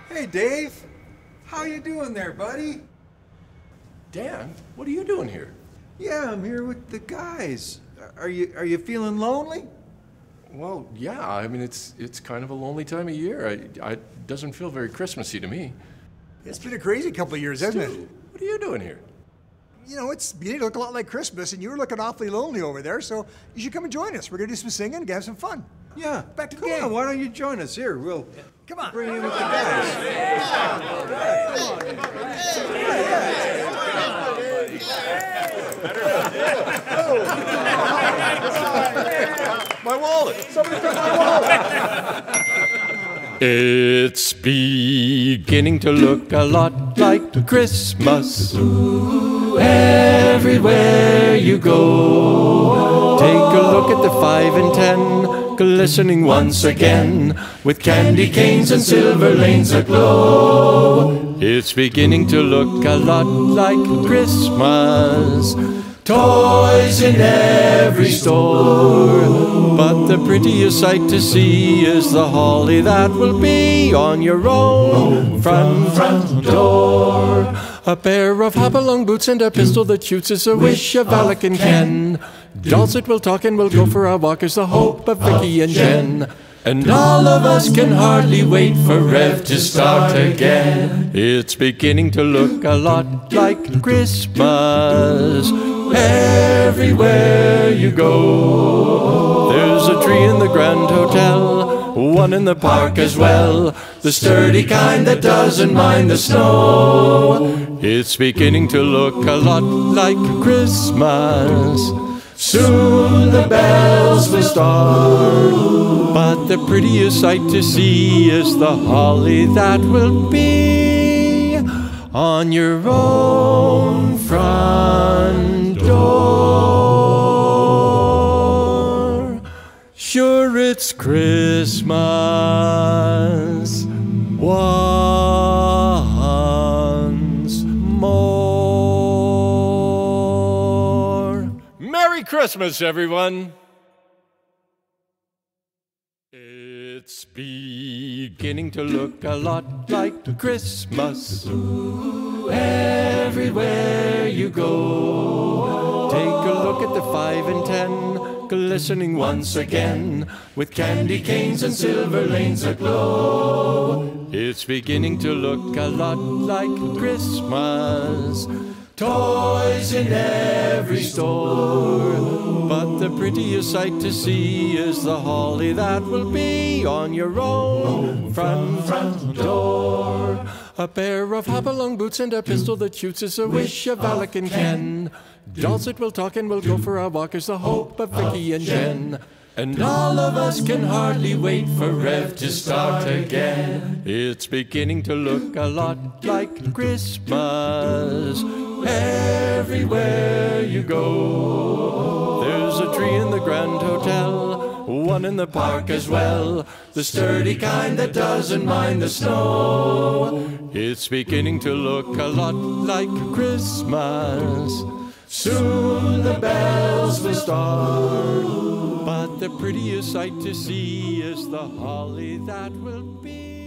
Hey, Dave. How you doing there, buddy? Dan, what are you doing here? Yeah, I'm here with the guys. Are you feeling lonely? Well, yeah. I mean, it's kind of a lonely time of year. It doesn't feel very Christmassy to me. It's been a crazy couple of years, hasn't it? What are you doing here? You know, it's beginning to look a lot like Christmas, and you were looking awfully lonely over there, so you should come and join us. We're going to do some singing and have some fun. Yeah. Back to the Come game. on, why don't you join us here? We'll Come on. bring you with the guys. My wallet! Somebody took my wallet! It's beginning to look a lot like Christmas everywhere you go. Take a look at the 5 and 10 glistening once again with candy canes and silver lanes aglow. It's beginning to look a lot like Christmas. Toys in every store, but the prettiest sight to see is the holly that will be on your own front door. A pair of hop-along boots and a pistol that shoots is a wish of Alec and Ken. Dolls that will talk and will go for a walk is the hope of Vicky and Jen. And all of us can hardly wait for Rev to start again. It's beginning to look a lot like Christmas everywhere you go. There's a tree in the Grand Hotel, one in the park as well, the sturdy kind that doesn't mind the snow. It's beginning to look a lot like Christmas. Soon the bells will start, but the prettiest sight to see is the holly that will be on your own front door. Sure, it's Christmas once more. Merry Christmas, everyone. It's beginning to look a lot like Christmas everywhere you go. Take a look at the 5 and 10 glistening once again with candy canes and silver lanes aglow. It's beginning to look a lot like Christmas. Toys in every store, but the prettiest sight to see is the holly that will be on your own front door. A pair of hop-along boots and a pistol that shoots is a wish of Alec and Ken. Dolls that will talk and will go for a walk is the hope of Vicky and Jen. And all of us can hardly wait for Rev to start again. It's beginning to look a lot like Christmas everywhere you go. There's a tree in the Grand Hotel, one in the park as well, the sturdy kind that doesn't mind the snow. It's beginning to look a lot like Christmas. Soon the bells will start, but the prettiest sight to see is the holly that will be